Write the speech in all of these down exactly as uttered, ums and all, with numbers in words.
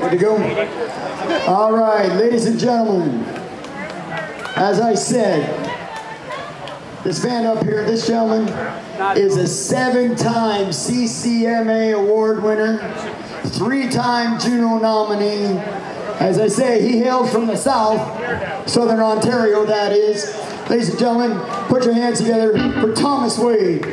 Good to go? All right, ladies and gentlemen, as I said, this band up here, this gentleman, is a seven-time C C M A award winner, three-time Juno nominee. As I say, he hails from the South, Southern Ontario, that is. Ladies and gentlemen, put your hands together for Thomas Wade.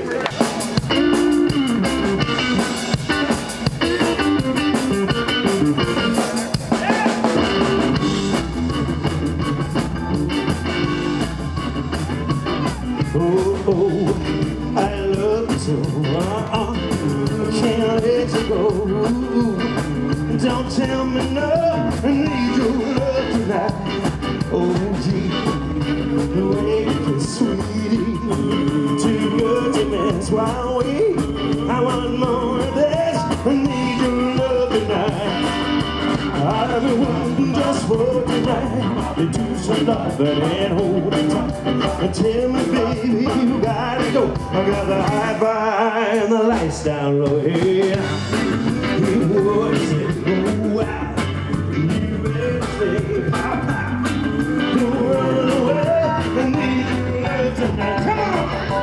Oh, oh, I love you so, uh-uh, can't let you go. Don't tell me no, I need your love tonight. Oh, gee, the way you kiss, sweetie, too good to miss. While we, I want more of this, I need your love tonight. I've been waiting just for tonight to do some loving and hold it tight. And tell me, baby, you gotta go. I got the high five and the lights down low. Yeah, you would say, oh wow, you better stay. Don't run away, I need your love tonight. Come on.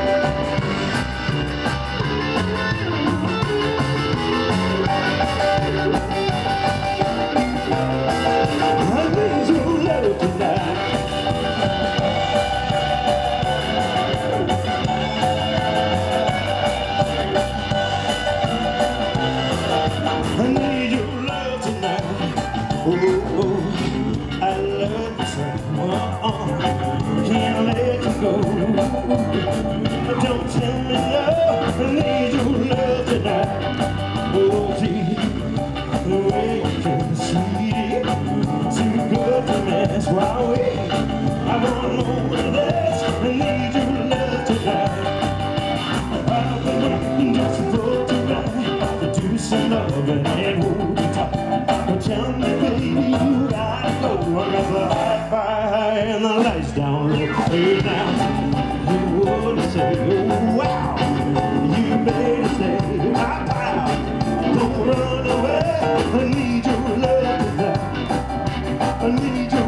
Oh, oh, I love you so, uh-uh, can't let you go. Don't tell me no, I need your love tonight. Oh, gee, the way you can sweet, too good to mess. While we, I want more of this, I need your love tonight. I've been waiting just for tonight to do some loving and hold it tight. Tell me, baby, you gotta go. I got the high five and the lights down low. Hey, now, you would say, oh, wow, you better stay. High five, don't run away. I need your love tonight. I need your